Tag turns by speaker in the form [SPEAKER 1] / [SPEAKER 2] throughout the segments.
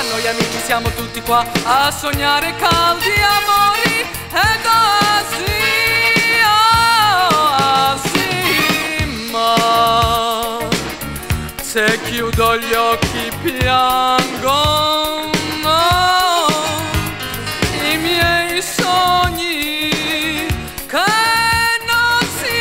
[SPEAKER 1] noi amici siamo tutti qua a sognare caldi amori ed oasi, ma se chiudo gli occhi piangono i miei sogni che non si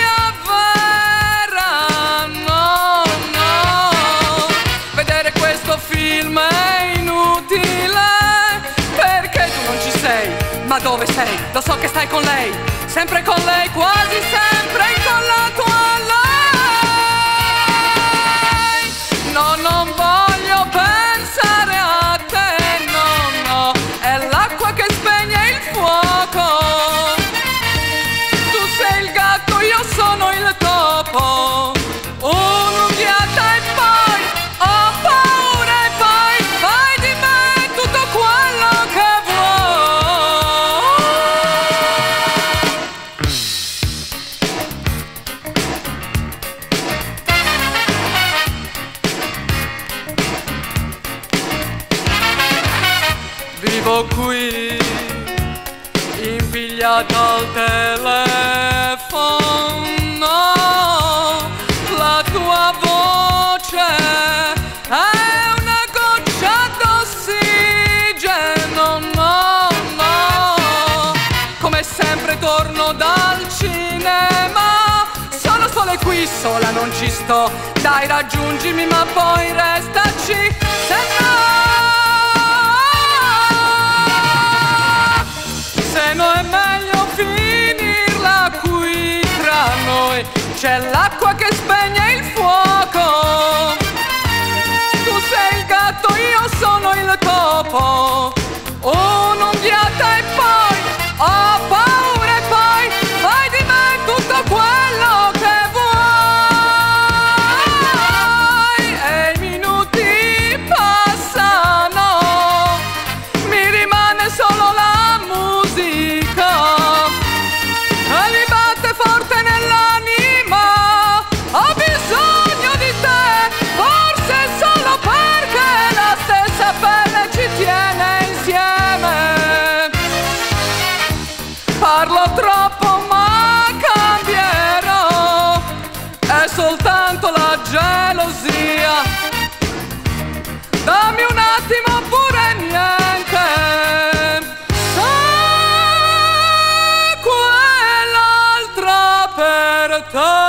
[SPEAKER 1] avverano, no. Vedere questo film è inutile perché tu non ci sei. Ma dove sei? Lo so che stai con lei, sempre con lei, quasi sempre incollato a lei. No, non voglio pensare a te, no, no, è l'acqua che spegne il fuoco. Tu sei il gatto, io sono il topo. Un'unghiata e poi ho paura e poi fai di me tutto quello che vivo qui, impigliata al telefono, la tua voce è una goccia d'ossigeno, no, no. Come sempre torno dal cinema, sono sola qui, sola non ci sto. Dai, raggiungimi ma poi restaci, se no è meglio finirla qui tra noi. C'è l'acqua che spegne il fuoco. Tu sei il gatto, io sono il topo. Un'unghiata e poi ho paura e poi fai di me tutto quello che vuoi. E i minuti passano, mi rimane solo la musica e mi batte forte nell'anima. Ho bisogno di te, forse solo perché la stessa pelle ci tiene insieme. Parlo troppo ma cambierò, è soltanto la gelosia. Dammi un attimo oppure niente. Quell'altra per te.